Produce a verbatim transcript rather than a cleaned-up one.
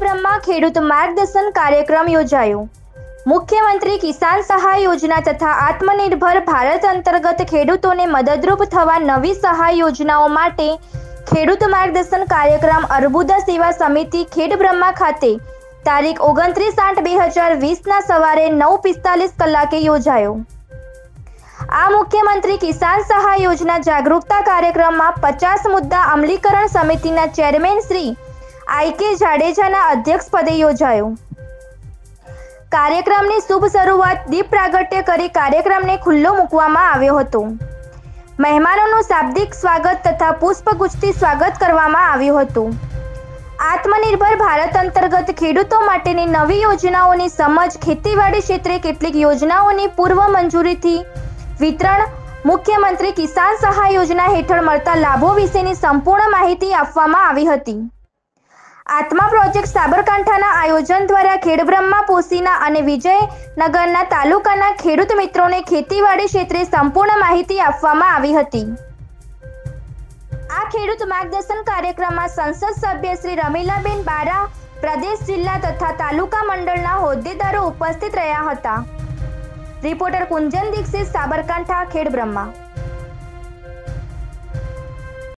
ખેડબ્રહ્મા ખેડૂત માર્ગદર્શન કાર્યક્રમ યોજાયો। મુખ્યમંત્રી કિસાન સહાય યોजना તથા આત્મનિર્ભર ભારત અંતર્ગત ખેડૂતોને મદદરૂપ થવા નવી સહાય યોજનાઓ માટે ખેડૂત માર્ગદર્શન કાર્યક્રમ અર્બુદા સેવા સમિતિ ખેડબ્રહ્મા ખાતે તારીખ ઓગણત્રીસ આઠ બે હજાર વીસના સવારે નવ પિસ્તાલીસ કલાકે યોજાયો। આ મુખ્યમંત્રી કિસાન સહાય યોજના જાગૃતતા કાર્યક્રમમાં પચાસ મુદ્દા અમલીકરણ સમિતિના ચેરમેન શ્રી આઈ કે જાડેજાના અધ્યક્ષપદે યોજાયો। કાર્યક્રમની શુભ શરૂઆત દીપ પ્રાગટ્ય કરી કાર્યક્રમને ખુલ્લો મૂકવામાં આવ્યો હતો। મહેમાનોનું શાબ્દિક સ્વાગત તથા પુષ્પગુચ્છથી સ્વાગત કરવામાં આવ્યું હતું। આત્મનિર્ભર ભારત અંતર્ગત ખેડૂતો માટેની નવી યોજનાઓની સમજ, ખેતીવાડી ક્ષેત્રે કેટલીક યોજનાઓની પૂર્વ મંજૂરીથી વિતરણ, મુખ્યમંત્રી કિસાન સહાય યોજના હેઠળ મળતા લાભો વિશેની સંપૂર્ણ માહિતી આપવામાં આવી હતી। આત્મા પ્રોજેક્ટ સાબરકાંઠાના આયોજન દ્વારા ખેડબ્રહ્મા, પોશીના અને વિજયનગરના તાલુકાના ખેડૂત મિત્રોને ખેતીવાડી ક્ષેત્રે સંપૂર્ણ માહિતી આપવામાં આવી હતી। આ ખેડૂત માર્ગદર્શન કાર્યક્રમમાં સંસદ સભ્ય શ્રી રમીલાબેન બારા, પ્રદેશ, જિલ્લા તથા તાલુકા મંડળના હોદ્દેદારો ઉપસ્થિત રહ્યા હતા। રિપોર્ટર કુંજન દીક્ષિત, સાબરકાંઠા, ખેડબ્રહ્મા।